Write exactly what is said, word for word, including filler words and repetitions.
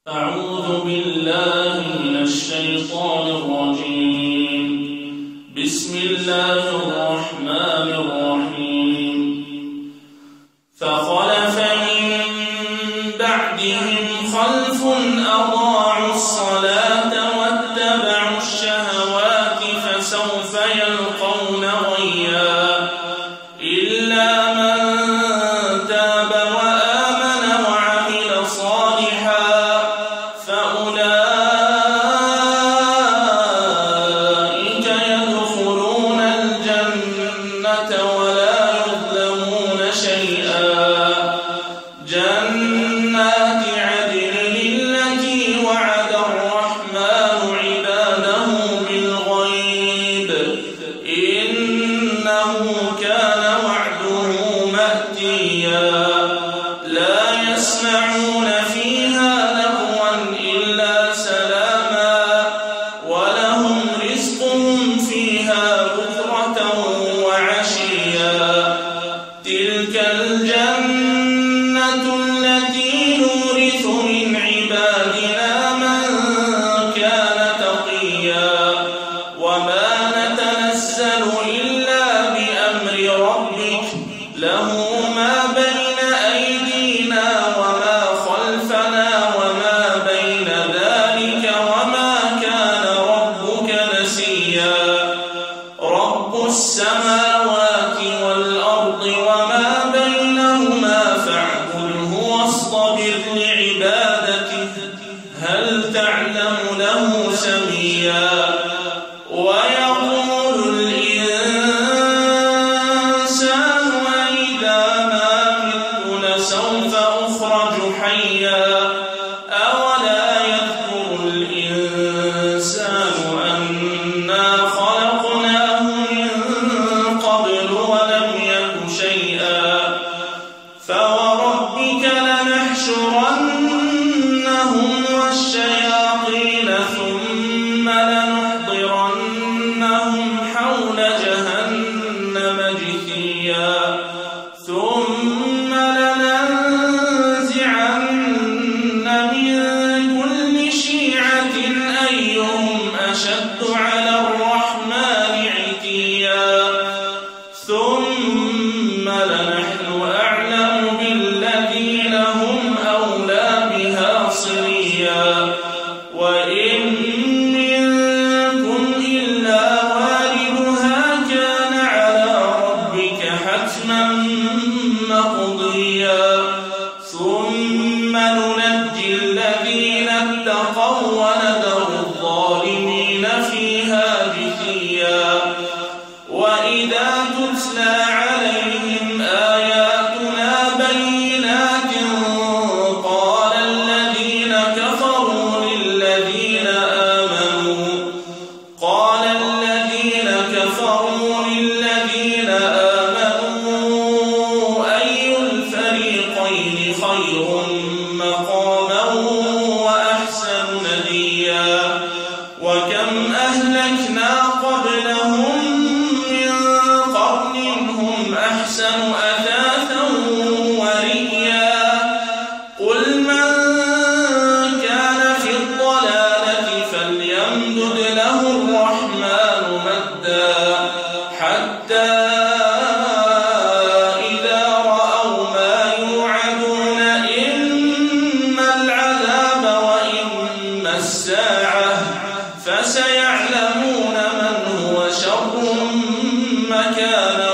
أعوذ بالله من الشيطان الرجيم. بسم الله الرحمن الرحيم. فخلف من بعدهم خلف أضاعوا الصلاة واتبعوا الشهوات فسوف يلقون غيا إلا من تاب وآمن وعمل صالحا فأولئك يدخلون الجنة ولا يظلمون شيئا. جنات عدن التي وعد الرحمن عباده بالغيب إنه كان وعده مأتيا. لا يسمعون فيها لغوا إلا سلاما ولهم رزقهم فيها بكرة وعشيا. تلك الجنة التي نورث من عبادنا من كان تقيا. وما نتنزل إلا بأمر ربك له ما بين أيدينا وما خلفنا وما بين ذلك وما كان ربك نسيا. رب السماوات والأرض وما بينهما فاعبده واصطبر لعبادته هل تعلم له سميا. ويقول الإنسان أإذا ما مت لسوف أخرج حيا. أولا يذكر الإنسان أنا خلقناه من قبل ولم يك شيئا. فوربك لنحشرنهم والشياطين ثم لنحضرنهم حول جهنم جثيا. ثم لننزعن من كل شيعة أيهم أشد على الرحمن عتيا. ثم لنحن أعلم بالذين هم أولى بها صليا. وإن منكم إلا واردها كان على ربك حتما مقضيا. ثم ننجي الذين اتقوا ونذر الظالمين فيها جثيا. وإذا تتلى عليهم آياتنا بينات قال الذين كفروا للذين آمنوا قال الذين كفروا للذين آمنوا أي الفريقين خير مقاما وأحسن نديا. وكم أهلكنا قبلهم من قرن هم أحسن أثاثا ورئيا. قل من كان في الضلالة فليمدد له الرحمن مدا حتى إذا رأوا ما يوعدون إما العذاب وإما الساعة فسيعلمون من هو شر مكانا